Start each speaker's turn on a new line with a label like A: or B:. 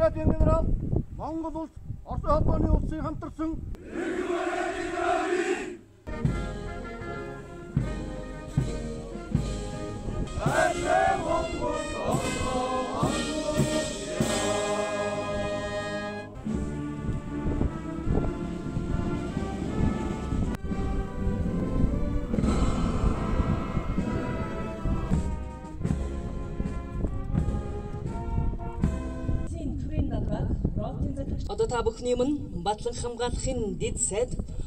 A: Бригадын генерал Монгол улс Орос холбооны улсыг хамтарсан
B: Одоо та бүхний өмнө батлан хамгаалахын дэд сайд